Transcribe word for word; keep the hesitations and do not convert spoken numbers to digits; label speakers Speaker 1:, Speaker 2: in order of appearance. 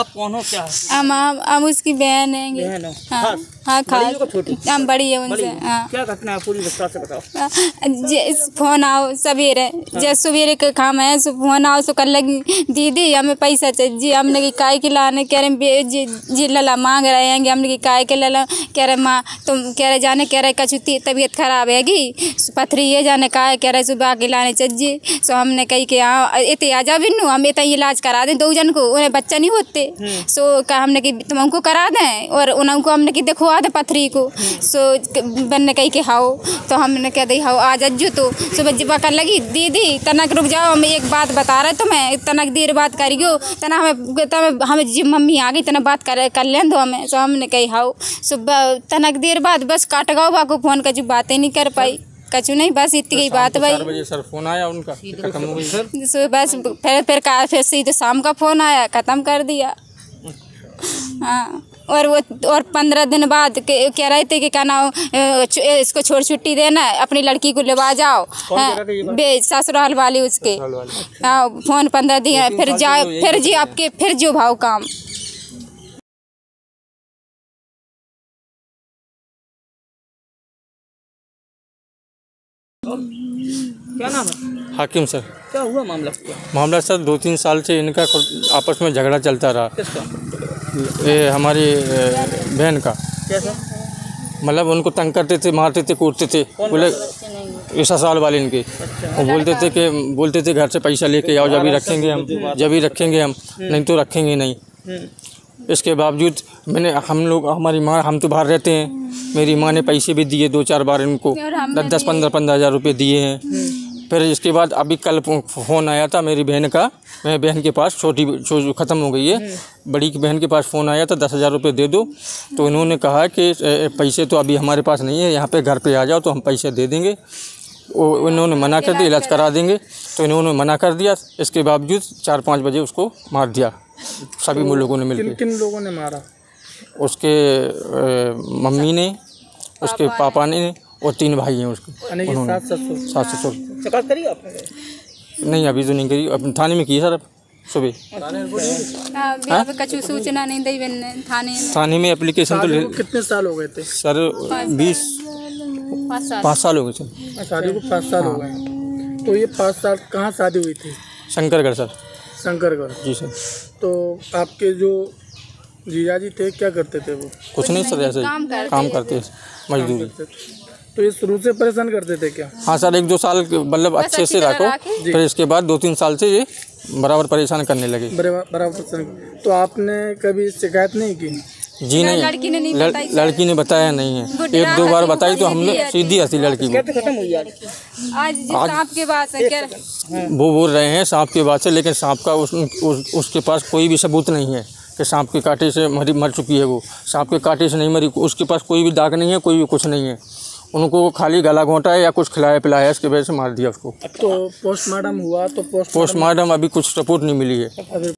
Speaker 1: आप कौन हो, क्या?
Speaker 2: हम हम उसकी बहन है।
Speaker 1: बहन हो?
Speaker 2: हाँ हाँ खास
Speaker 1: छोटी?
Speaker 2: हम बड़ी है उनसे। हाँ
Speaker 1: क्या घटना है पूरी विस्तार से बताओ।
Speaker 2: फोन आओ सवेरे, जब सवेरे का काम है सो फोन आओ सो कर लगी दीदी हमें पैसा चाहिए जी। हमने की काय के लाने कह रहे जी, जी लला मांग रहे हैं। हमने की काय के लला कह रहे माँ तुम कह रहे जाने कह रहे कछु तबीयत खराब हैगी पथरी है जाने का कह रहे सुबह के लाने चाहिए। सो हमने कही कि हाँ इतने आ जाओ बिन्नू हम इतना इलाज करा दें दो जन को, उन्हें बच्चा नहीं होते। सो कहा हमने कि तुम उनको करा दें और उनको हमने कि दिखवा दे पथरी को। सो बनने कही कि हाओ तो हमने कह दी हाओ आ जज्जो। तो सुबह जिबा कर लगी दीदी तनक रुक जाओ हम एक बात बता रहे तुम्हें तनक देर बात करियो तना हमें तब हमें जी मम्मी आ गई तना बात कर कर लें दो हमें। सो हमने कही हाओ सुबह तनक देर बाद बस काट गाओ बाको फ़ोन का जो बातें नहीं कर पाई कचू नहीं बस इतनी बात भाई।
Speaker 3: चार बजे सर फोन आया उनका खत्म हो गई सर।
Speaker 2: सो बस फिर फिर का फिर सीधे शाम का फ़ोन आया ख़त्म कर दिया। हाँ और वो और पंद्रह दिन बाद कह रहे थे कि क्या ना इसको छोड़ छुट्टी देना अपनी लड़की को लेवा जाओ। बे ससुराल वाली उसके। हाँ फ़ोन पंद्रह दिन फिर जाओ फिर जी आपके फिर जो भाव काम।
Speaker 1: क्या नाम है?
Speaker 3: हाकिम सर।
Speaker 1: क्या हुआ मामला?
Speaker 3: मामला सर दो तीन साल से इनका आपस में झगड़ा चलता रहा।
Speaker 1: किसका?
Speaker 3: ये हमारी बहन का।
Speaker 1: कैसा?
Speaker 3: मतलब उनको तंग करते थे मारते थे कूटते थे। बोले ये ससुराल वाले इनके वो बोलते थे कि बोलते थे घर से पैसा लेके आओ जब भी रखेंगे हम जब भी रखेंगे हम नहीं तो रखेंगे नहीं। इसके बावजूद मैंने हम लोग हमारी माँ हम तो बाहर रहते हैं मेरी माँ ने पैसे भी दिए दो चार बार इनको दस दस पंद्रह पंद्रह हज़ार रुपये दिए हैं। फिर इसके बाद अभी कल फ़ोन आया था मेरी बहन का मेरी बहन के पास छोटी जो ख़त्म हो गई है बड़ी की बहन के पास फ़ोन आया था दस हज़ार रुपये दे दो। तो इन्होंने कहा कि पैसे तो अभी हमारे पास नहीं है यहाँ पे घर पे आ जाओ तो हम पैसे दे देंगे। वो इन्होंने मना कर दिया इलाज करा देंगे तो इन्होंने मना कर दिया। इसके बावजूद चार पाँच बजे उसको मार दिया सभी लोगों ने मिलकर।
Speaker 1: किन किन लोगों ने मारा?
Speaker 3: उसके मम्मी ने उसके पापा ने और तीन भाई हैं उसके।
Speaker 1: सास ससुर
Speaker 3: सास ससुर
Speaker 1: शिकायत करी आपने?
Speaker 3: नहीं अभी तो नहीं करी अब थाने में की सर अब सुबह
Speaker 2: कछु सूचना नहीं दी मैंने थाने में।
Speaker 3: थाने में एप्लीकेशन तो ले।
Speaker 1: कितने साल हो गए थे
Speaker 3: सर? बीस पाँच साल हो गए सर।
Speaker 1: शादी को पाँच साल हो गए। तो ये पाँच साल कहाँ शादी हुई थी?
Speaker 3: शंकरगढ़ सर।
Speaker 1: शंकरगढ़ जी सर। तो आपके जो जीजा जी थे क्या करते थे वो?
Speaker 3: कुछ नहीं सर ऐसे काम करते मजदूरी।
Speaker 1: तो ये शुरू से परेशान करते थे क्या?
Speaker 3: हाँ सर एक दो साल मतलब अच्छे से रखो फिर इसके बाद दो तीन साल से ये बराबर परेशान करने लगे।
Speaker 1: बराबर परेशान। तो आपने कभी शिकायत नहीं की?
Speaker 3: जी नहीं लड़की ने नहीं बताई लड़की ने बताया नहीं है। एक दो बार बताई तो हमने सीधी हंसी लड़की को।
Speaker 1: खत्म हुई आज
Speaker 2: सांप के बाद से
Speaker 3: वो बोल रहे हैं सांप के बाद से लेकिन सांप का उस, उस, उसके पास कोई भी सबूत नहीं है कि सांप के कांटे से मरी मर चुकी है। वो सांप के कांटे से नहीं मरी उसके पास कोई भी दाग नहीं है कोई भी कुछ नहीं है। उनको खाली गला घोंटा है या कुछ खिलाया पिलाया इसके वजह से मार दिया उसको।
Speaker 1: तो पोस्टमार्टम हुआ तो
Speaker 3: पोस्टमार्टम अभी कुछ रिपोर्ट नहीं मिली है।